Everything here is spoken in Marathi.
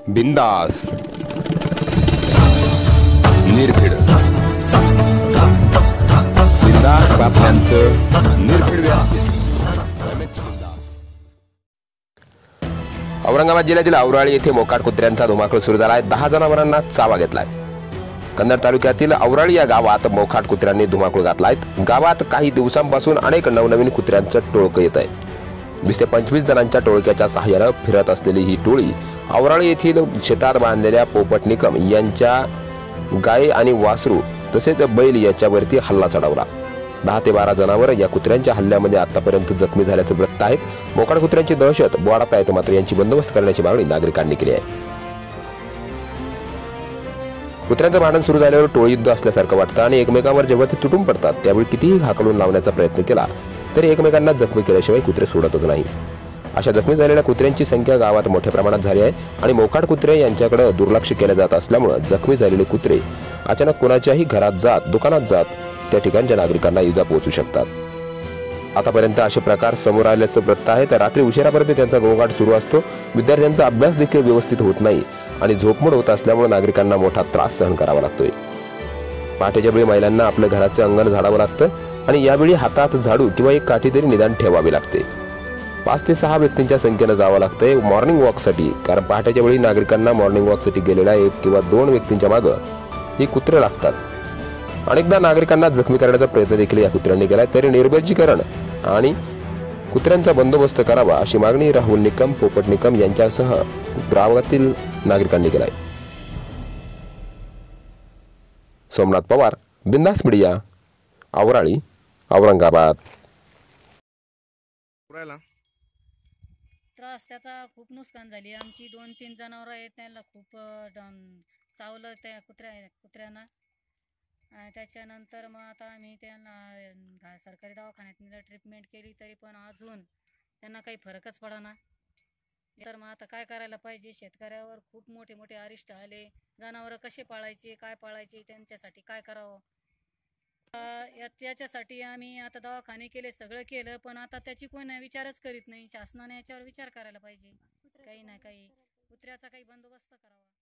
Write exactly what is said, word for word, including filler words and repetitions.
बिंदास निर्भीड बिंदास बातम्यांचं निर्भीड व्यासपीठ. औरंगाबाद जिल्ह्यातील औराळी येथे मोकाट कुत्र्यांचा धुमाकूळ सुरू झाला आहे. दहा जनावरांना चावा घेतलाय. कन्नड तालुक्यातील औराळी या गावात मोकाट कुत्र्यांनी धुमाकूळ घातला आहे. गावात काही दिवसांपासून अनेक नवनवीन कुत्र्यांचं टोळकं येत आहे. वीस ते पंचवीस जणांच्या टोळक्याच्या सहाय्याने फिरत असलेली ही टोळी औराळी येथील शेतात बांधलेल्या पोपट निकम यांच्या गाय आणि वासरू तसेच बैल याच्यावरती हल्ला चढवला. दहा ते बारा जनावर या कुत्र्यांच्या हल्ल्यामध्ये आतापर्यंत जखमी झाल्याचं वृत्त आहे. मोकाट कुत्र्यांची दहशत बोळात आहे, मात्र यांची बंदोबस्त करण्याची मागणी नागरिकांनी केली आहे. कुत्र्यांचं भांडण सुरू झाल्यावर टोळी युद्ध असल्यासारखं वाटतं आणि एकमेकांवर जेव्हा ते तुटून पडतात त्यावेळी कितीही हाकलून लावण्याचा प्रयत्न केला तरी एकमेकांना जखमी केल्याशिवाय कुत्रे सोडतच नाही. अशा जखमी झालेल्या कुत्र्यांची संख्या गावात मोठ्या प्रमाणात झाली आहे आणि मोकाट कुत्रे यांच्याकडे दुर्लक्ष केले जात असल्यामुळे जखमी झालेले कुत्रे अचानक कोणाच्याही घरात जात दुकानात जात त्या ठिकाणच्या नागरिकांना इजा पोहोचू शकतात. आतापर्यंत असे प्रकार समोर आल्याचं वृत्त आहे. तर रात्री उशिरापर्यंत त्यांचा गोंगाट सुरू असतो. विद्यार्थ्यांचा अभ्यास देखील व्यवस्थित होत नाही आणि झोपमोड होत असल्यामुळे नागरिकांना मोठा त्रास सहन करावा लागतोय. पहाटेच्या वेळी महिलांना आपलं घराचं अंगण झाडावं लागतं आणि यावेळी हातात झाडू किंवा एक काठी तरी निदान ठेवावी लागते. पाच ते सहा व्यक्तींच्या संख्येनं जावं लागतंय मॉर्निंग वॉकसाठी, कारण पहाटेच्या वेळी नागरिकांना मॉर्निंग वॉकसाठी गेलेल्या एक किंवा दोन व्यक्तींच्या मागं ही कुत्रे लागतात. अनेकदा नागरिकांना जखमी करण्याचा प्रयत्न देखील या कुत्र्यांनी केलाय. तरी निर्बंधीकरण आणि कुत्र्यांचा बंदोबस्त करावा अशी मागणी राहुल निकम, पोपट निकम यांच्यासह गावातील नागरिकांनी केलाय. सोमनाथ पवार, बिंदास मीडिया, औराळी, औरंगाबाद. त्रास त्याचा खूप नुकसान झाली. आमची दोन तीन जनावरं आहेत, त्यांना खूप चावलं त्या कुत्र्या कुत्र्यांना. त्याच्यानंतर मग आता आम्ही त्यांना सरकारी दवाखान्यात नेलं, ट्रीटमेंट केली, तरी पण अजून त्यांना काही फरकच पडेना. तर मग आता काय करायला पाहिजे? शेतकऱ्यावर खूप मोठे मोठे अरिष्ट आले. जनावरं कसे पाळायचे, काय पाळायचे, त्यांच्यासाठी काय करावं याच्यासाठी आम्ही आता दवाखाने केले, सगळं केलं, पण आता त्याची कोणी विचारच करीत नाही. शासनाने याच्यावर विचार करायला पाहिजे. काही ना काही कुत्र्याचा काही बंदोबस्त करावा.